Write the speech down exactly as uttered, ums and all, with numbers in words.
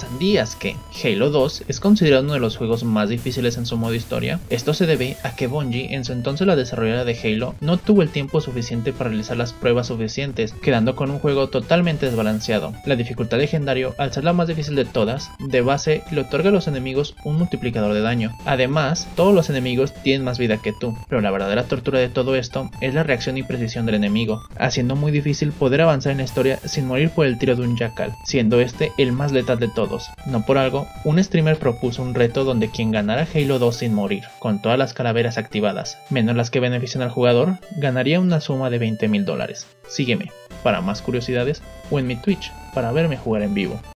¿Sabías que Halo dos es considerado uno de los juegos más difíciles en su modo historia? Esto se debe a que Bungie, en su entonces la desarrolladora de Halo, no tuvo el tiempo suficiente para realizar las pruebas suficientes, quedando con un juego totalmente desbalanceado. La dificultad legendario, al ser la más difícil de todas, de base le otorga a los enemigos un multiplicador de daño. Además, todos los enemigos tienen más vida que tú, pero la verdadera tortura de todo esto es la reacción y precisión del enemigo, haciendo muy difícil poder avanzar en la historia sin morir por el tiro de un jackal, siendo este el más letal de todos. No por algo, un streamer propuso un reto donde quien ganara Halo dos sin morir, con todas las calaveras activadas, menos las que benefician al jugador, ganaría una suma de veinte mil dólares. Sígueme para más curiosidades o en mi Twitch para verme jugar en vivo.